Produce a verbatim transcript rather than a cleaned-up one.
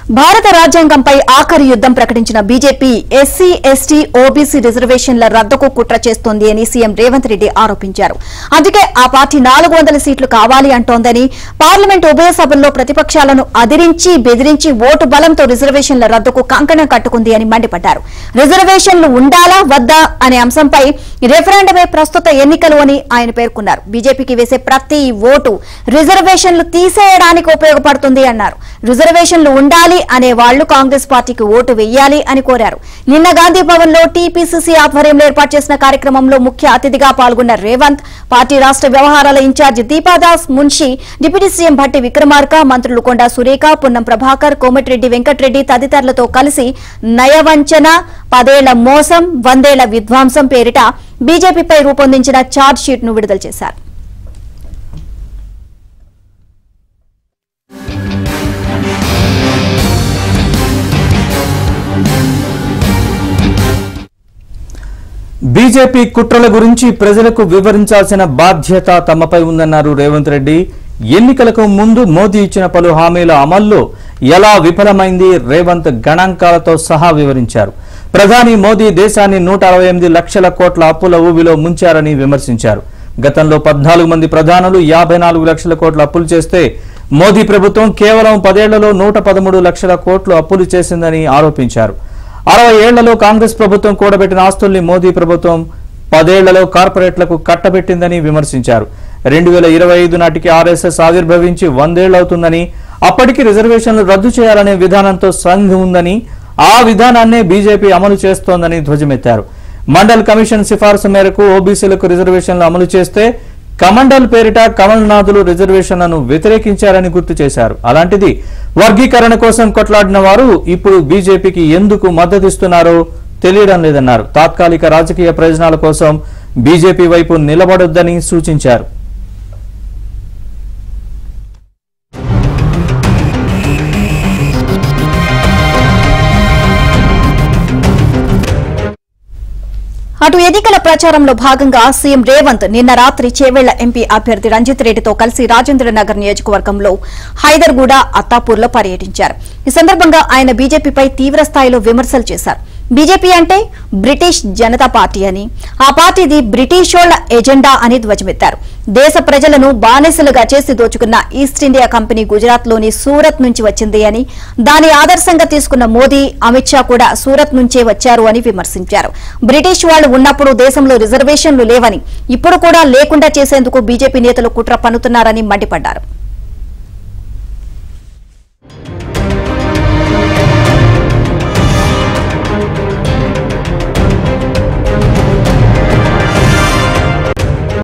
భారత రాజ్యాంగంపై ఆఖరి యుద్దం ప్రకటించిన బీజేపీ ఎస్సీ ఎస్టీ ఓబీసీ రిజర్వేషన్ల రద్దుకు కుట్ర చేస్తోంది అని సీఎం రేవంత్ రెడ్డి ఆరోపించారు. అందుకే ఆ పార్టీ నాలుగు వందల సీట్లు కావాలి అంటోందని, పార్లమెంట్ ఉభయ సభల్లో ప్రతిపక్షాలను అదిరించి బెదిరించి ఓటు బలంతో రిజర్వేషన్ల రద్దుకు కంకణం కట్టుకుంది అని మండిపడ్డారు. రిజర్వేషన్లు ఉండాలా వద్దా అనే అంశంపై రెఫరెండమే ప్రస్తుత ఎన్నికలు అని ఆయన పేర్కొన్నారు. బీజేపీకి వేసే ప్రతి ఓటు రిజర్వేషన్లు తీసేయడానికి ఉపయోగపడుతుంది అన్నారు. రిజర్వేషన్లు ఉండాలి అనే వాళ్లు కాంగ్రెస్ పార్టీకి ఓటు వెయ్యాలి అని కోరారు. నిన్న గాంధీ భవన్ లో టీపీసీసీ ఆధ్వర్యంలో ఏర్పాటు చేసిన కార్యక్రమంలో ముఖ్య అతిథిగా పాల్గొన్న రేవంత్ పార్టీ రాష్ట్ర వ్యవహారాల incharge Deepadas Munshi, deputy CM Bhatti Vikramarka, మంత్రులు కొండా సురేఖ, పున్నం ప్రభాకర్, కోమటిరెడ్డి వెంకటరెడ్డి తదితరులతో కలిసి నయవంచన, పదేళ్ల మోసం, వందేళ్ల విధ్వంసం పేరిట బీజేపీపై రూపొందించిన ఛార్జ్ షీట్ ను విడుదల చేశారు. బీజేపీ కుట్రల గురించి ప్రజలకు వివరించాల్సిన బాధ్యత తమపై ఉందన్నారు రేవంత్ రెడ్డి. ఎన్నికలకు ముందు మోదీ ఇచ్చిన పలు హామీల అమల్లో ఎలా విఫలమైంది రేవంత్ గణాంకాలతో సహా వివరించారు. ప్రధాని మోదీ దేశాన్ని నూట అరవై ఎనిమిది లక్షల కోట్ల అప్పుల ఊబిలో ముంచారని విమర్శించారు. గతంలో పద్నాలుగు మంది ప్రధానులు యాభై నాలుగు లక్షల కోట్ల అప్పులు చేస్తే మోదీ ప్రభుత్వం కేవలం పదేళ్లలో నూట పదమూడు లక్షల కోట్లు అప్పులు చేసిందని ఆరోపించారు. అరవై ఏళ్లలో కాంగ్రెస్ ప్రభుత్వం కూడబెట్టిన ఆస్తుల్ని మోదీ ప్రభుత్వం పదేళ్లలో కార్పొరేట్లకు కట్టబెట్టిందని విమర్శించారు. రెండు వేల ఇరవై ఐదు నాటికి ఆర్ఎస్ఎస్ ఆవిర్భవించి వందేళ్లవుతుందని, అప్పటికి రిజర్వేషన్లు రద్దు చేయాలనే విధానంతో సంధి ఉందని, ఆ విధానాన్నే బీజేపీ అమలు చేస్తోందని ధ్వజమెత్తారు. మండల్ కమిషన్ సిఫార్సు మేరకు ఓబీసీలకు రిజర్వేషన్లు అమలు చేస్తే కమండల్ పేరిట కమల్నాథులు రిజర్వేషన్లను వ్యతిరేకించారని గుర్తు చేశారు. అలాంటిది వర్గీకరణ కోసం కొట్లాడిన వారు ఇప్పుడు బీజేపీకి ఎందుకు మద్దతిస్తున్నారో తెలియడం లేదన్నారు. తాత్కాలిక రాజకీయ ప్రయోజనాల కోసం బీజేపీ వైపు నిలబడొద్దని సూచించారు. అటు ఎన్నికల ప్రచారంలో భాగంగా సీఎం రేవంత్ నిన్న రాత్రి చేవెళ్ల ఎంపీ అభ్యర్థి రంజిత్ రెడ్డితో కలిసి రాజేంద్రనగర్ నియోజకవర్గంలో హైదర్గూడ, అత్తాపూర్లో పర్యటించారు. ఈ సందర్భంగా ఆయన బీజేపీపై తీవ్ర స్థాయిలో విమర్శలు చేశారు. బీజేపీ అంటే బ్రిటిష్ జనతా పార్టీ అని, ఆ పార్టీది బ్రిటిషోళ్ల ఎజెండా అని ధ్వజమెత్తారు. దేశ ప్రజలను బానిసలుగా చేసి దోచుకున్న ఈస్ట్ ఇండియా కంపెనీ గుజరాత్ లోని సూరత్ నుంచి వచ్చింది అని, దాని ఆదర్శంగా తీసుకున్న మోదీ, అమిత్ షా కూడా సూరత్ నుంచే వచ్చారు అని విమర్శించారు. బ్రిటిష్ వాళ్లు ఉన్నప్పుడు దేశంలో రిజర్వేషన్లు లేవని, ఇప్పుడు కూడా లేకుండా చేసేందుకు బీజేపీ నేతలు కుట్ర పన్నుతున్నారని మండిపడ్డారు.